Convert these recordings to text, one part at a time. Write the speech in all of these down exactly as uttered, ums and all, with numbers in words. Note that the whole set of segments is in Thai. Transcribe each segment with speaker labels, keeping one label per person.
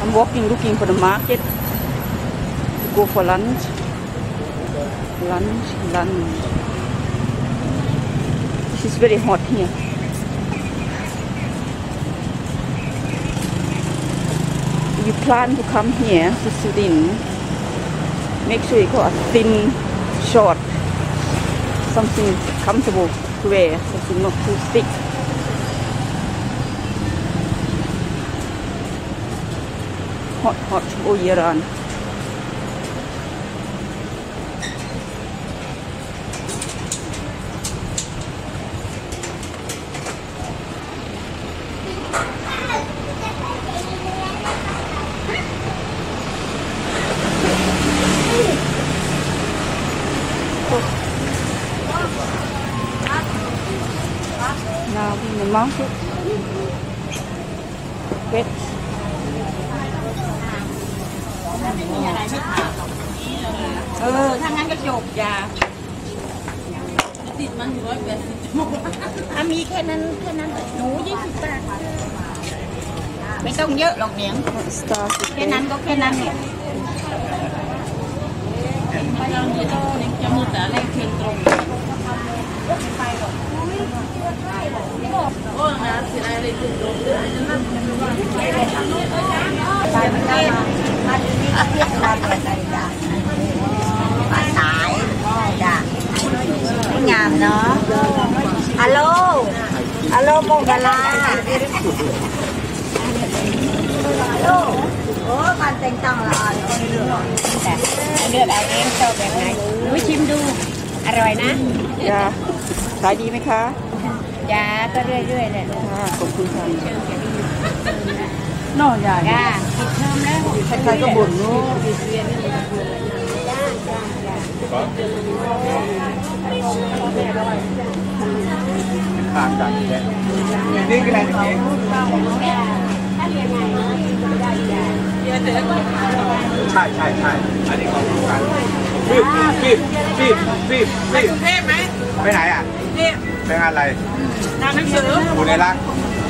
Speaker 1: I'm walking looking for the market to go for lunch lunch lunch This is very hot here If you plan to come here to Surin make sure you go a thin short something comfortable to wear something not too thick hot hot all year round Now in the market wetเออถ้างั้นก็จบจ้ะติดมันร้อยแปดสิบถ้ามีแค่นั้นแค่นั้นหนูยี่สิบบาทไม่ต้องเยอะหรอกเนียงแค่นั้นก็แค่นั้นเนี่ยเราจะจะมือแต่เลขเพียงตรงไปหรอกโอ้นะสิอะไรเลยจุดตรงเลยนั่นไปมันได้มาที่นี่เทียบมาแต่ใจจ้ะปลาสายจ้ะไม่งามเนาะฮัลโหลฮัลโหลโมกะลาฮัลโหลโอ้มันเต็งตังละเลือกแต่เลือกเอาเองชอบแบบไหนวิชิมดูอร่อยนะจ้าขายดีไหมคะจ้าก็เรื่อยๆเลยค่ะขอบคุณค่ะนอกจากจ้าปิดเทอมแล้วใครๆก็บ่นนู้จ้าจ้าจ้าต่างกันแค่นี่คืออะไรเนี่ยถ้าเรียนไงได้ใช่ใช่ใช่อันนี้ของลูกกันฟีบฟีบฟีบฟีบไปกรุงเทพไหมไปไหนอ่ะไปงานอะไรงานหนังสืออยู่ในร้าน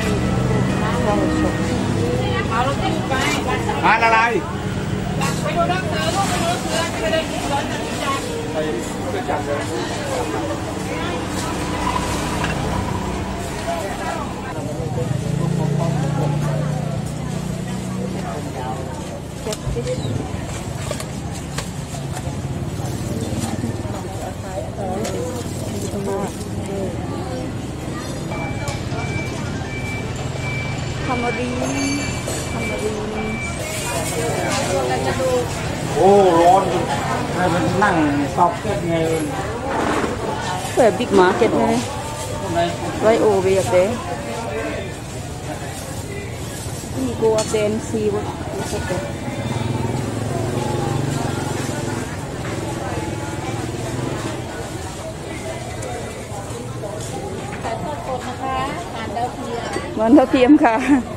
Speaker 1: เอารถตู้ไปงานอะไรไปดูหนังสือลูกไปดูเสือไปดูสวนจตุจักรไปจตุจักรเลยทำมาดีทำมาดีโอ้ร้อนให้มันนั่งซอกเก็ตไงเปิดบิ๊กมาร์เก็ตไงไรโอเวียดเด้นี่กูอัปเดตซีว่าสักเด็วันเท่าเทียมค่ะ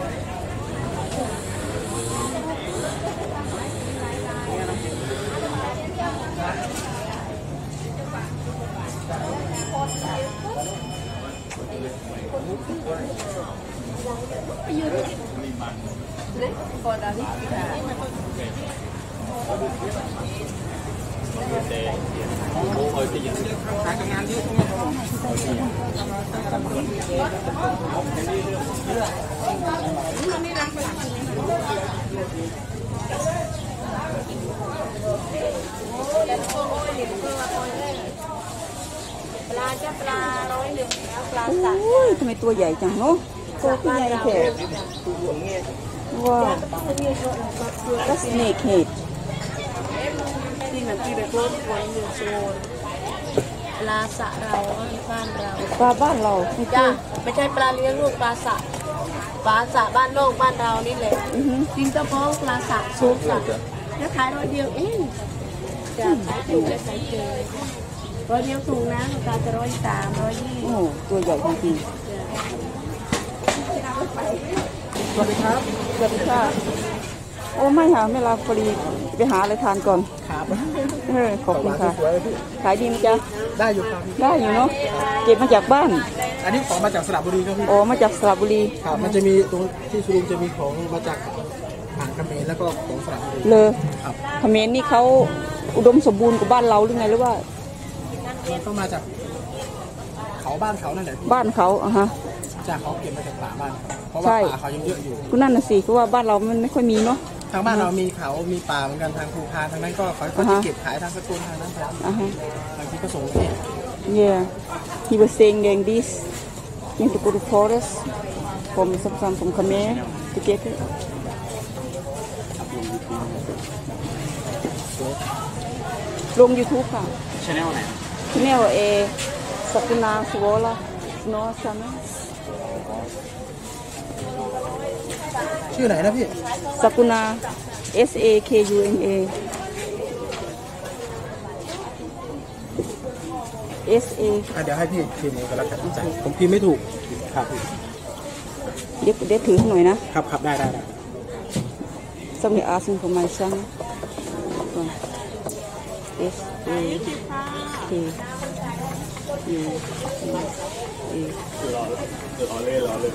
Speaker 1: ปลาจะปลาร้อยหนึ่งแล้วปลาสัตว์โอ้ยทำไมตัวใหญ่จังเนาะตัวใหญ่แค่ว้าวก็สเนคเฮดที่มันที่เด็กรถไว้หนึ่งโซนปลาสะเราบ้านเราปลาบ้านเราจ้าไม่ใช่ปลาเลี้ยงลูกปลาสะปลาสะบ้านโลกบ้านเรานี่แหละกินกระเพาะปลาสะซุปสะแล้วขายร้อยเดียวเองจะขายถูกและขายเจอร้อยเดียวถูกนะราคาจะร้อยสามร้อยยี่โอ้ตัวใหญ่จริงๆสวัสดีครับสวัสดีค่ะโอ้ไม่หาไม่ลาพอดีไปหาอะไรทานก่อนครับเออขอบคุณค่ะขายดีไหมจ๊ะได้อยู่ครับได้อยู่เนาะเก็บมาจากบ้านอันนี้ของมาจากสระบุรีครับพี่โอ้มาจากสระบุรีครับมันจะมีตรงที่สุรินทร์จะมีของมาจาก
Speaker 2: ผ่านเขมรแล้วก็ของสระบุรี
Speaker 1: เลย
Speaker 2: ครับ
Speaker 1: เขมรนี่เขาอุดมสมบูรณ์กว่าบ้านเราหรือไงหรือว่า
Speaker 2: ต้องมาจากเขาบ้านเขานั่นแหละ
Speaker 1: บ้านเขาอ่ะฮะ
Speaker 2: จากเขาเก็บมาจากป่าบ้านเพราะว่าป่าเขายังเยอะอยู่
Speaker 1: ก็นั่นน่ะสิเพราะว่าบ้านเรามันไม่ค่อยมีเนาะ
Speaker 2: ทางบ้านเรามีเขามีป่าเหมือนกันทางภูพานทางนั้นก็เขาก็เก็บขายทางสตูลทางนั้นครับบางทีก็ส่งที่
Speaker 1: Yeah he was saying that this you have to go to forest from some some from Khmer to get it ลง YouTube ค่ะ
Speaker 2: channel ไหน
Speaker 1: channel เอสักุณาสวอล่าโนซัม
Speaker 2: ชื่อไหนนะพี่
Speaker 1: สักุณา S A K U N A S A
Speaker 2: เดี๋ยวให้พี่พิมพ์กันแล้วกันผมพิมพ์ไม่ถูกครับ
Speaker 1: เดี๋ยวเดี๋ยวถือหน่อยนะครับ
Speaker 2: ครับได้ได้ได้
Speaker 1: สำเนียงอาซิงของไมซัง S A K U N A รอรอเลยรอเลย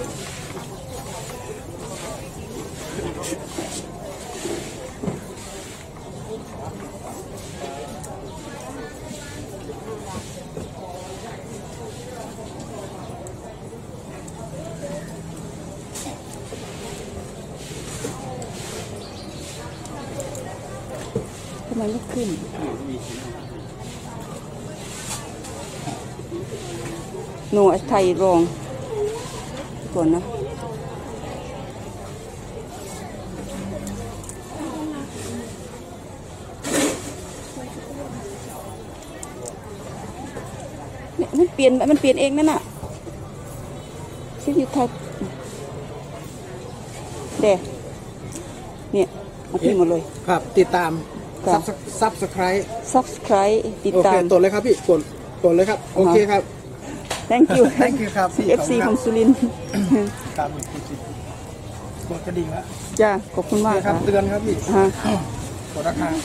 Speaker 1: ทำไมไม่ขึ้นโน้ตไทยรองก่อนนะเนี่ยมันเปลี่ยนมันเปลี่ยนเองนั่นน่ะชื่อยูไทยเด้เนี่ยเอาพิมพ์มาเลย
Speaker 2: ครับติดตามซับสไครต์
Speaker 1: ซับสไครต์ติดตาม
Speaker 2: โอเคกดเลยครับพี่กดกดเลยครับโอเคครับ
Speaker 1: thank you
Speaker 2: thank you ครับ
Speaker 1: เอฟ ซี ของสุรินทร์
Speaker 2: ครับกดกระดิ่งแล้ว
Speaker 1: จ้าขอบคุณมาก
Speaker 2: ครับเตือนครับพี่กดราคา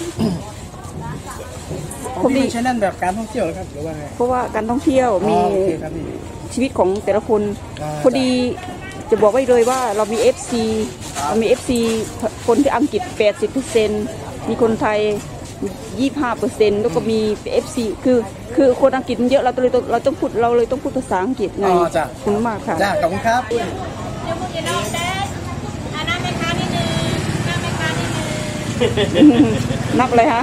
Speaker 2: ผมดีใช้นั่นแบบการท่องเที่ยวครับหรือว่าไง
Speaker 1: เพราะว่าการท่องเที่ยวมีชีวิตของแต่ละคนพอดีจะบอกไว้เลยว่าเรามี เอฟ ซี เรามี เอฟ ซี คนที่อังกฤษ แปดสิบเปอร์เซ็นต์ มีคนไทย ยี่สิบห้าเปอร์เซ็นต์ แล้วก็มี เอฟ ซี คือคือคนอังกฤษมันเยอะเราเลยเราต้องพูดเราเลยต้องพูดภาษาอังกฤษไง
Speaker 2: อ๋อจ้ะ
Speaker 1: ขอบคุณมากค่ะ
Speaker 2: จ้ะขอบคุณครับ
Speaker 1: นับเลยฮะ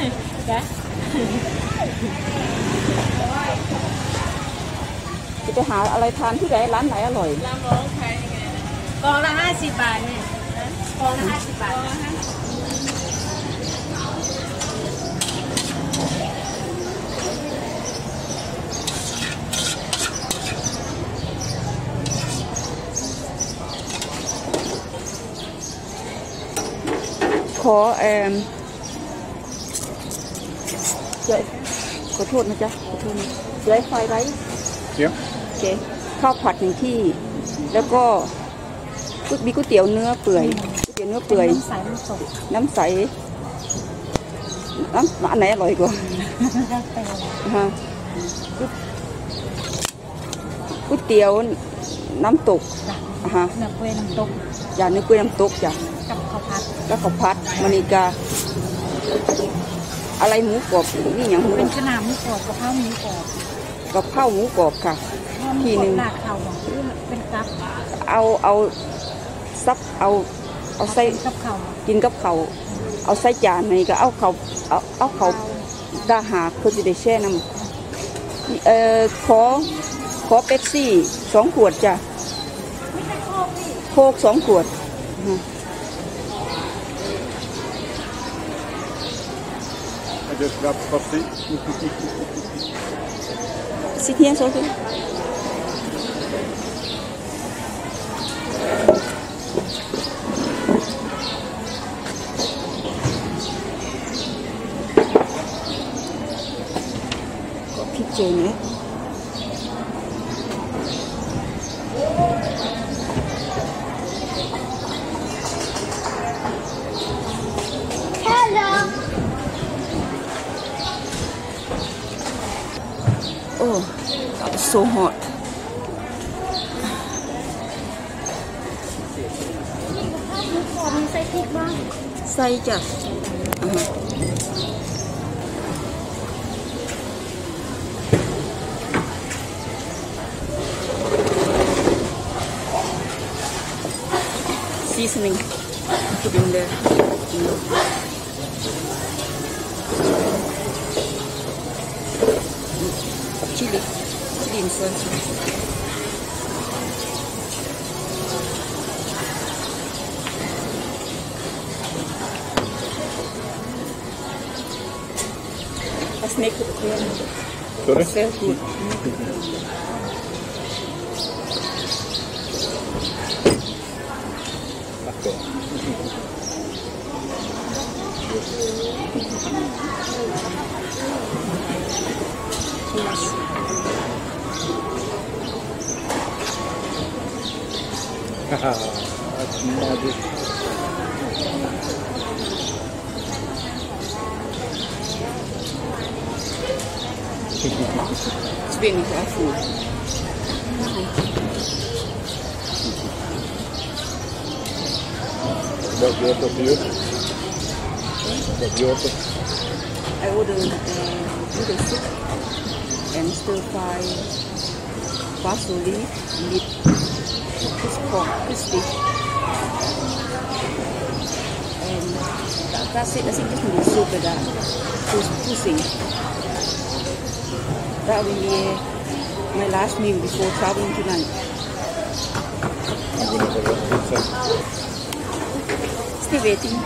Speaker 1: จะไปหาอะไรทานที่ไหนร้านไหนอร่อยร้านร้องไทยกองละห้าสิบบาทเนี่ยกองละห้าสิบบาทขอแอมจะขอโทษนะจ๊ะขอโทษนะไลฟ์ไฟไลฟ์เดี๋ยวโอเคข้าวผัดหนึ่งที่แล้วก็มีก๋วยเตี๋ยวเนื้อเปื่อยก๋วยเตี๋ยวเนื้อเปื่อยน้ำใสน้ำใสน้ำอันไหนอร่อยกว่าฮะก๋วยเตี๋ยวน้ำตกฮะ
Speaker 3: น้ำกล้วยน้ำตก
Speaker 1: อย่าเนื้อกล้วยน้ำตกจ้ะ
Speaker 3: กับข้าวผัด
Speaker 1: แล้วข้าวผัดมณีกาอะไรหมูกรอบนี่อย่าง
Speaker 3: เป็นขนาดหมูกรอบกับข้าวหมูกรอบ
Speaker 1: กับข้าวหมูกรอบค่ะทีหนึ่ง
Speaker 3: เป็นกับ
Speaker 1: เอาเอาซับเอาเอาใส่
Speaker 3: กับข้าว
Speaker 1: กินกับข้าวเอาใส่จานนี่ก็เอาข้าวเอาเอาข้าวดาหาคือจะได้แช่น้ำเอ่อขอขอเป๊ปซี่สองขวดจ้ะโค้กสองขวด
Speaker 4: Just grab coffee.
Speaker 1: Sit here, Sophie. Có picture nữa. Oh, that was so hot. ใส่จ้ะอ่าฮะseasoning put in there chili chili inside a snake with a tail.
Speaker 4: Sorry?
Speaker 1: Very good.
Speaker 4: That's magic.
Speaker 1: It's really dry food.
Speaker 4: What you order for you? What you order?
Speaker 1: I ordered uh, noodle soup and stir fry basil leaf with this pork crispy. And that, that's it. I think just noodle soup with that. Pussy. That will be uh, my last meal before traveling tonight.
Speaker 4: I'm gonna have a pizza.
Speaker 1: Still waiting.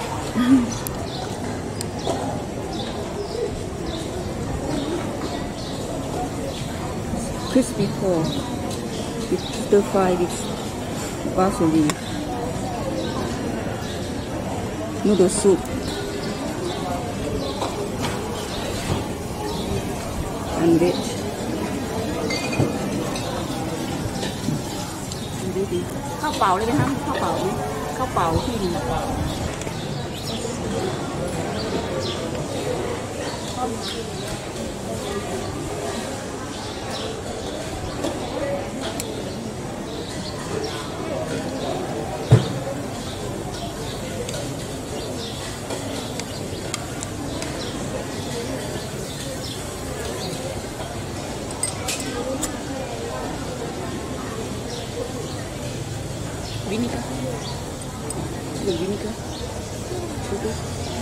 Speaker 1: Crispy pork with stir fry with basil leaf. Noodle soup. And veg.ดูดิข้าวเปล่าเลยไหมครับข้าวเปล่าไหมข้าวเปล่าที่นี่vinegar, the vinegar, sugar.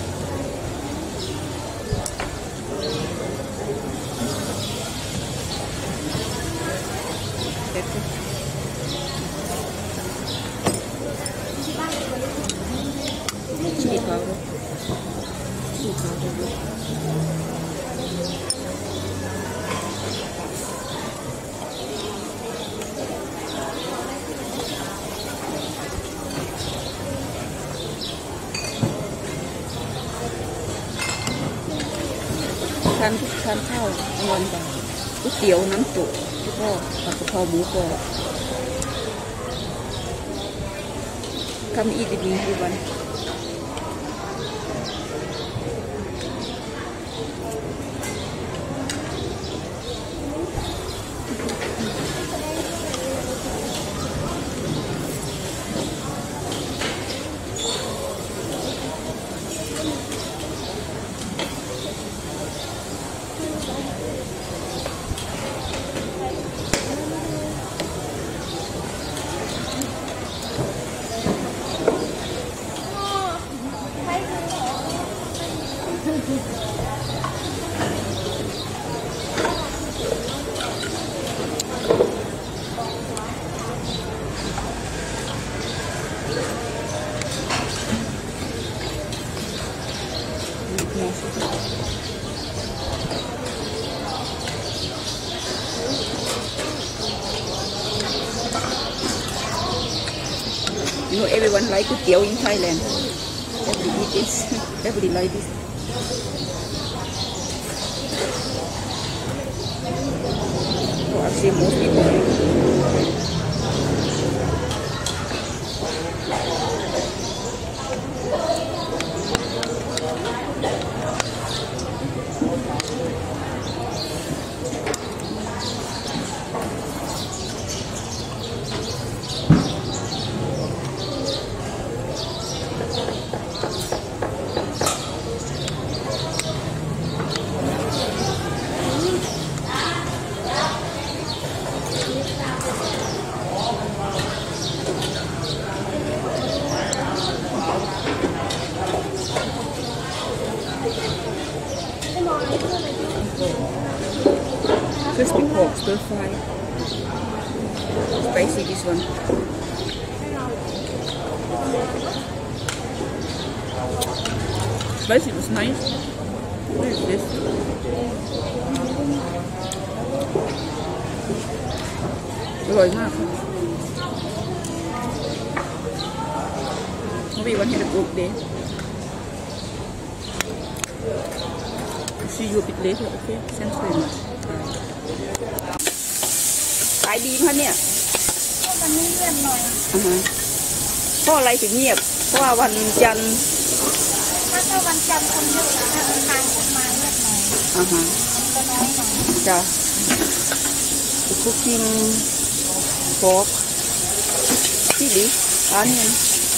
Speaker 1: Pepper. Chili powder. Chili powder.ทานทานข้าวกลางวันกันก๋วยเตี๋ยวน้ำตกแล้วก็ผัดกะเพราหมูกรอบทำอีกดีทุกวัน You know, everyone like kueh tiao in Thailand. Everybody eat this. Everybody like this. So I say most people like it. pork stir fry. Spicy this one. Spicy was nice. What is this? Rồi mắc. Maybe one had a good day. See you a bit later, okay? Thanks very much. ขายดีคะเนี่ย
Speaker 3: วันนี้เงียบหน่อย
Speaker 1: อ่าฮะเพราะอะไรถึงเงียบ เพราะว่าวันจันทร์
Speaker 3: ถ้าถ้าวันจันทร์คนเยอะถ้าวันทางคนมาเงียบหน่อย
Speaker 1: อ่าฮะ
Speaker 3: คนก็น้อยหน่อย
Speaker 1: จ้ะ cooking pork chili onion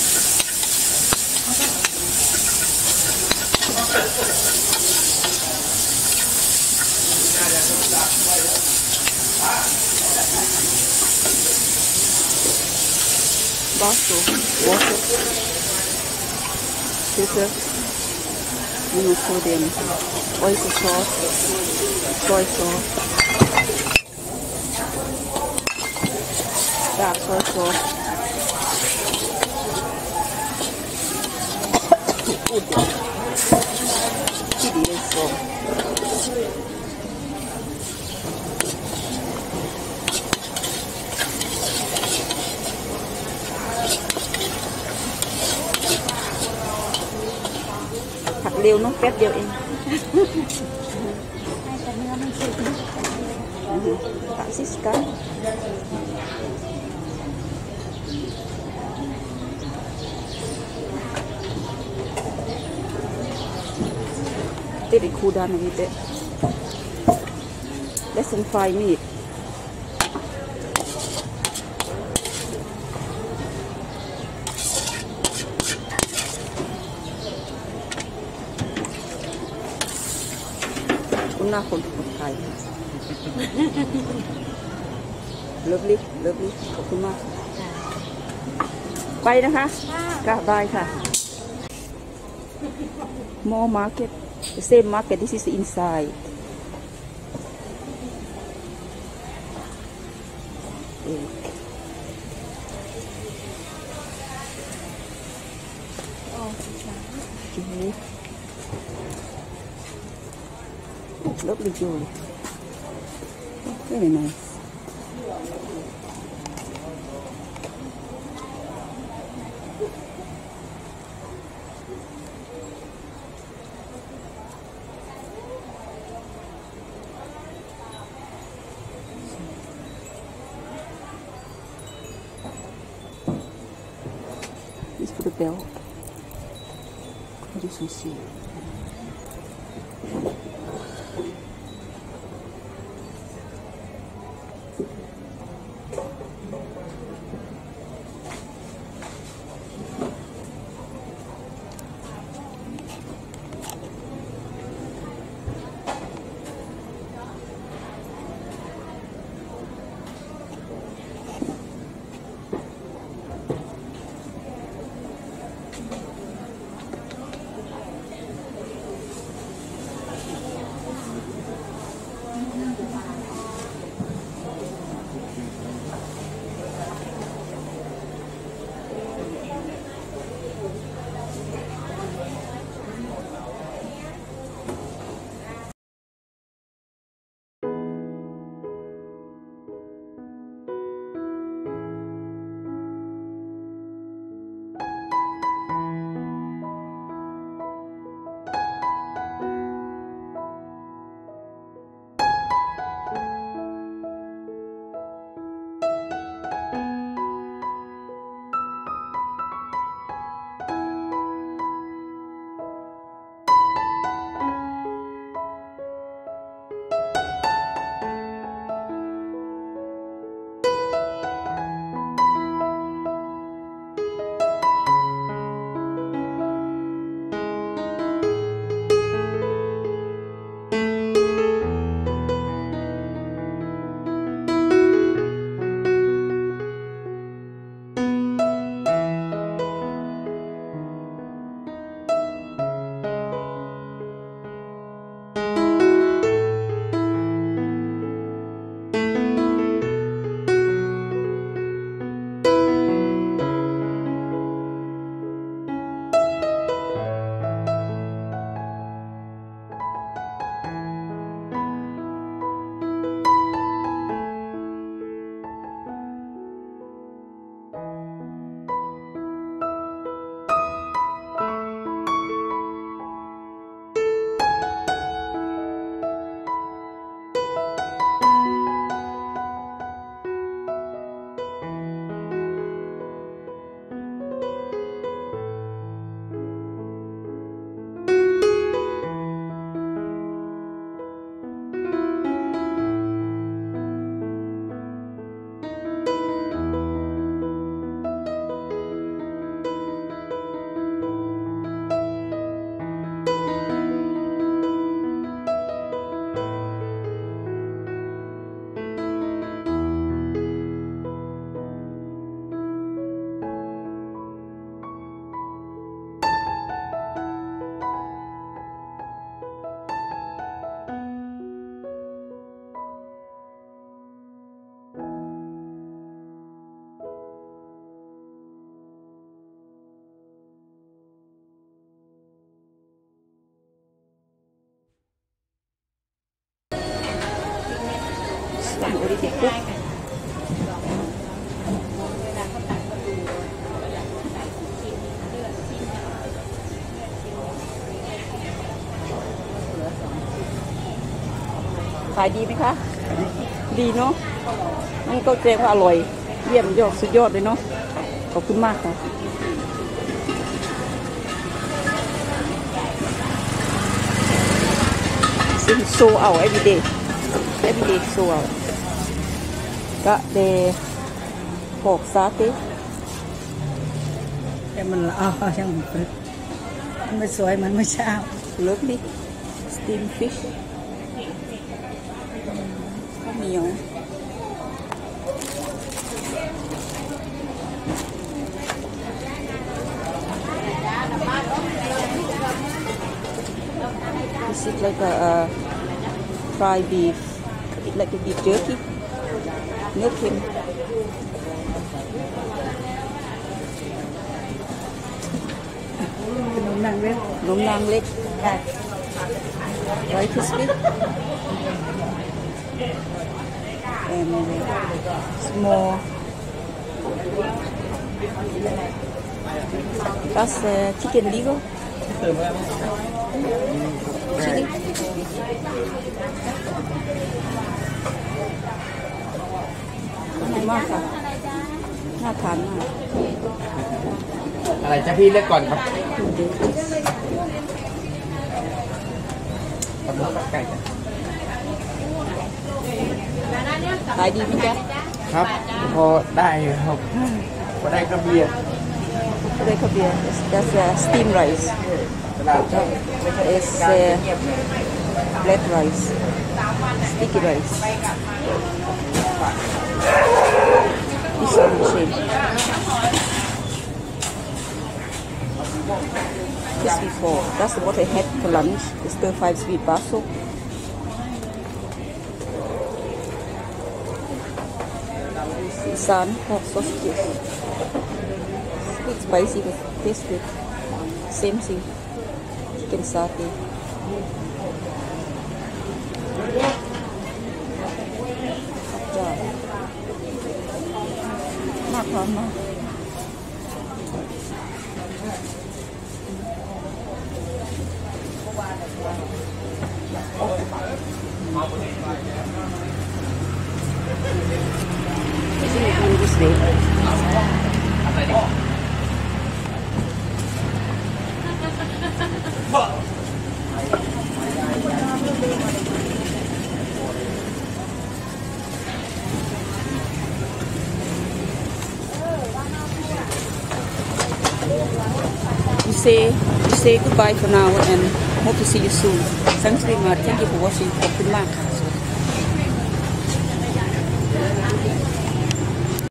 Speaker 1: basil water pepper monosodium oyster sauce soy sauce dark soy sauce chili sauceผัดเร็วเนาะแป๊บเดียวเอง
Speaker 3: ให้แต่เนื้อไม่สุก
Speaker 1: Pak Siska Jadi cool down a little bit. Less than five minutes. Una con con Thai. Lovely, lovely. ขอบคุณมาก ไปนะคะค่ะบายค่ะ More market. The same market. This is the inside. Okay. Lovely jewelry. Very nice. This for the belt. This one see. สั่งโอริเดกุ๊กขายดีไหมคะดีเนาะนั่นก็แจ้งว่าอร่อยเยี่ยมยอดสุดยอดเลยเนาะขอบคุณมากค่ะซิมโซเอา everyday everyday โซเอาก็เดพอกซาเต้
Speaker 5: แต่มันละอ้อช่างมันมันไม่สวยมันไม่เช้า
Speaker 1: lovely steam fish ข้าวเหนียวThis is like a uh, fried beef, like a beef jerky. เนื้อเค็ม
Speaker 5: ขนมนางเล็ก
Speaker 1: นมนางเล็กไรคริสปี้ and small that's uh, chicken liver chili ขอบคุณมากค่ะน่าทานมาก
Speaker 2: อะไรจะพี่เลือกก่อนครับปลาหมึกไก่
Speaker 1: ขายดีไหมจ๊ะ
Speaker 2: ครับพอได้ครับพอได้กระเบียร์
Speaker 1: ได้ข้าวเบียร์ that's uh, steam rice
Speaker 2: ตลาดครับ
Speaker 1: it's uh, black rice sticky rice this one the same this before that's what I had for lunch the stir fried sweet basil Isan pork sausages sweet spicy but tastes good same thing chicken satay Hotdog น่าทานมาก This way. You say you say goodbye for now and hope to see you soon. Thanks very much. Thank you for watching. ขอบคุณมากค่ะ